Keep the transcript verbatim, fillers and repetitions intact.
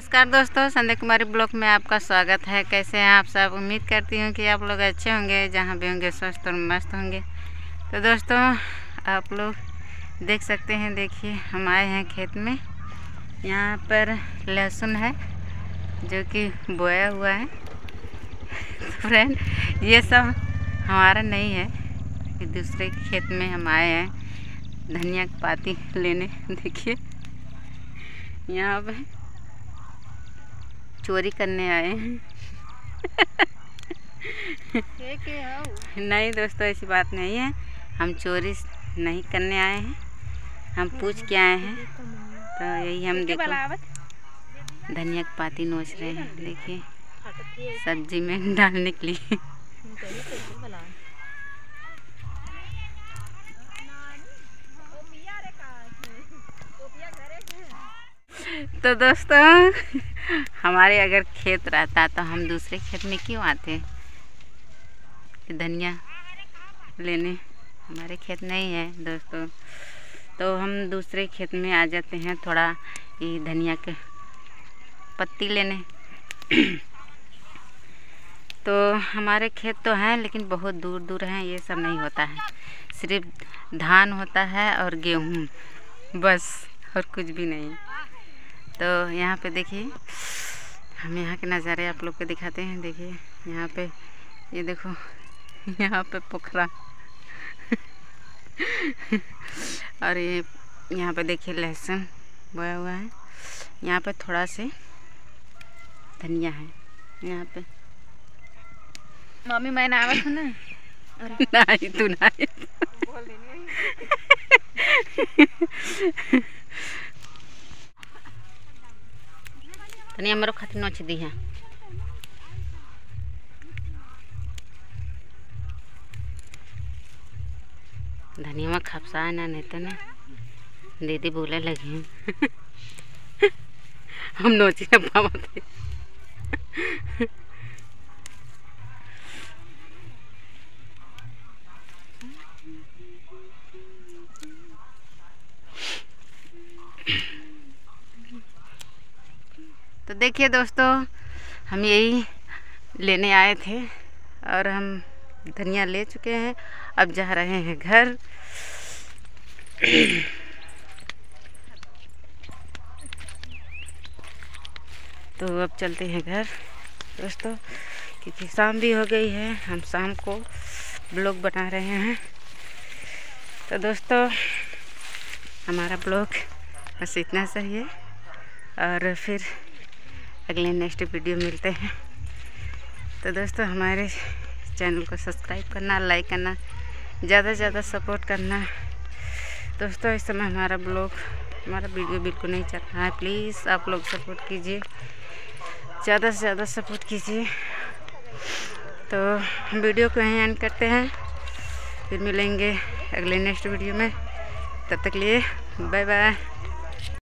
नमस्कार दोस्तों, संध्या कुमारी ब्लॉग में आपका स्वागत है। कैसे हैं आप सब? उम्मीद करती हूँ कि आप लोग अच्छे होंगे, जहाँ भी होंगे स्वस्थ और मस्त होंगे। तो दोस्तों आप लोग देख सकते हैं, देखिए हम आए हैं खेत में। यहाँ पर लहसुन है जो कि बोया हुआ है। तो फ्रेंड ये सब हमारा नहीं है, ये दूसरे खेत में हम आए हैं धनिया की पाती लेने। देखिए यहाँ पे चोरी करने आए हैं। नहीं दोस्तों, ऐसी बात नहीं है, हम चोरी नहीं करने आए हैं, हम पूछ के आए हैं। तो यही हम देखो धनिया की पाती नोच रहे हैं, देखिए सब्जी में डालने के लिए। तो दोस्तों हमारे अगर खेत रहता तो हम दूसरे खेत में क्यों आते? धनिया लेने हमारे खेत नहीं है दोस्तों, तो हम दूसरे खेत में आ जाते हैं थोड़ा ये धनिया के पत्ती लेने। तो हमारे खेत तो हैं लेकिन बहुत दूर दूर हैं, ये सब नहीं होता है, सिर्फ धान होता है और गेहूँ, बस और कुछ भी नहीं। तो यहाँ पे देखिए हम यहाँ के नज़ारे आप लोग को दिखाते हैं। देखिए यहाँ पे ये देखो, यहाँ पे पोखरा और ये यहाँ पे देखिए लहसुन बोया हुआ है। यहाँ पे थोड़ा से धनिया है। यहाँ पे मम्मी मैंने आवत हूँ ना, नहीं तू नहीं धनिया मेरे खातिर नोच दी है। धनिया में खपसा ना, नहीं तो ना दीदी बोले लगी हम नोची पाते। तो देखिए दोस्तों हम यही लेने आए थे और हम धनिया ले चुके हैं, अब जा रहे हैं घर। तो अब चलते हैं घर दोस्तों, क्योंकि शाम भी हो गई है, हम शाम को ब्लॉग बना रहे हैं। तो दोस्तों हमारा ब्लॉग बस इतना सही है, और फिर अगले नेक्स्ट वीडियो मिलते हैं। तो दोस्तों हमारे चैनल को सब्सक्राइब करना, लाइक करना, ज़्यादा से ज़्यादा सपोर्ट करना। दोस्तों इस समय हमारा ब्लॉग हमारा वीडियो बिल्कुल नहीं चल रहा है, प्लीज़ आप लोग सपोर्ट कीजिए, ज़्यादा से ज़्यादा सपोर्ट कीजिए। तो वीडियो को यहीं एंड करते हैं, फिर मिलेंगे अगले नेक्स्ट वीडियो में। तब तक लिए बाय बाय।